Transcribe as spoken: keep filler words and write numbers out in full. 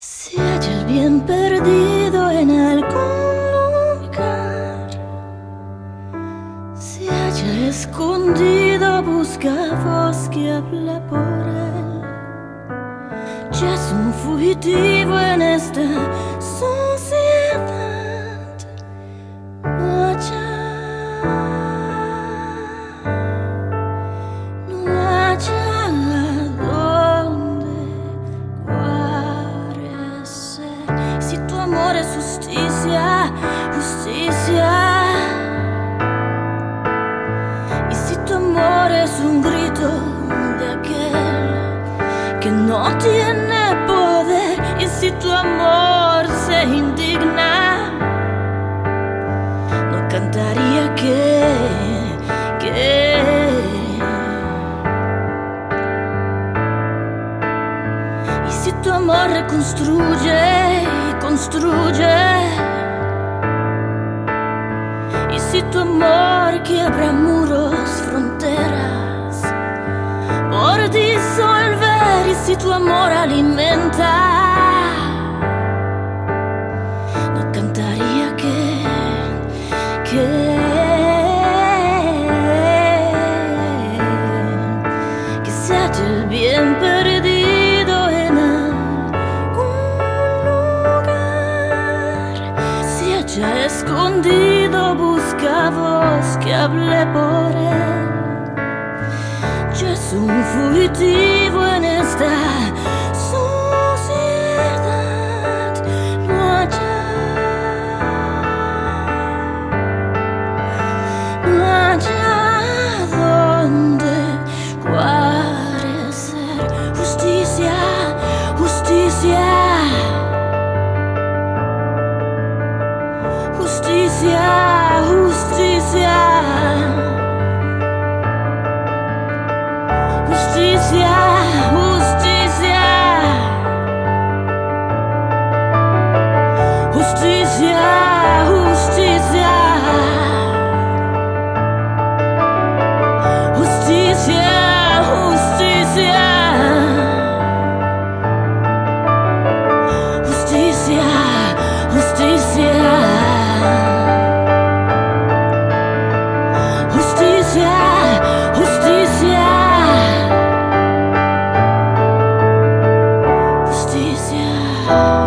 Si hallas bien perdido en algún lugar, si haya escondido, busca voz que habla por él. Ya es un fugitivo en esta sociedad. No haya, no haya dónde guarecer. Si tu amor es justicia, justicia. Y si tu amor es un grito de aquel que no tiene poder, y si tu amor se indigna, no cantaría que, que y si tu amor reconstruye y construye, y si tu amor quiebra muros, fronteras por disolver, y si tu amor alimenta, no cantaría que, que, que se halla el bien perdido en algún lugar. Si haya escondido, busca voz que hable por él. Ya es un fugitivo en esta sociedad. No haya, no haya donde guarecer. Justicia, justicia, justicia, justicia. Justicia, justicia, justicia, justicia, justicia, justicia, justicia, justicia, justicia, justicia. Justicia.